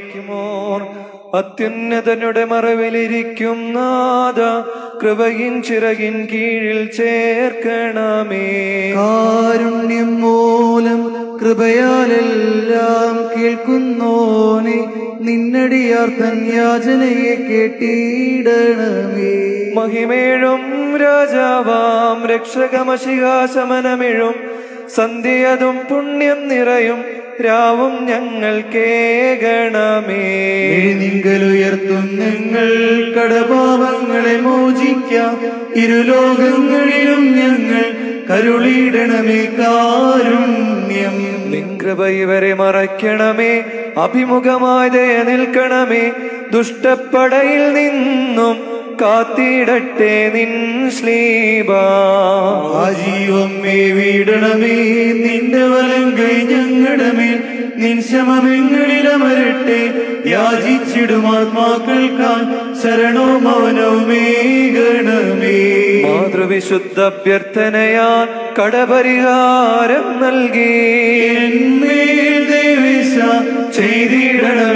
അത്യുന്നതനുടെ മറവിലിരിക്കും നാഥ, കൃപയിൻ ചിറകിൻ കീഴിൽ ചേർക്കണമേ. കാരുണ്യം മൂലം കൃപയാലെല്ലാം കേൾക്കുന്നോനെ, നിന്നടിയാർത്തൻ യാചനയെ കേട്ടിടണമേ. മഹിമേഴും രാജാവാം രക്ഷകമശിഹാശമനമിഴും സന്ധ്യയതും പുണ്യം നിറയും രാവും ഞങ്ങൾ കേകണമേ. നിങ്കലുയർത്തും ഞങ്ങൾ കടപാപങ്ങളെ മോചിക്കാം, ഇരുലോകങ്ങളിലും ഞങ്ങൾ കരുളിടണമേ കാരുണ്യം. നിൻ കൃപ ഇവരെ മറയ്ക്കണമേ, അഭിമുഖമായി ദയ നിൽക്കണമേ. ദുഷ്ടപ്പടയിൽ നിന്നും കാത്തിടട്ടെ നിൻ ശ്ലീബാ. ആജീവം വീടണമേ, നിന്റെ വലം കൈ ഞങ്ങളുടെ മേൽ നിൻ ശമമെങ്ങളിൽ അമരട്ടെ. യാചിച്ചിടും ആത്മാക്കൾക്കാൽ ശരണവും മൗനവുമേകണമേ. മാതൃവിശുദ്ധ അഭ്യർത്ഥനയാൽ കടപരിഹാരം നൽകി എന്മേൽ ദേവേശ ചെയ്തിടണമേ.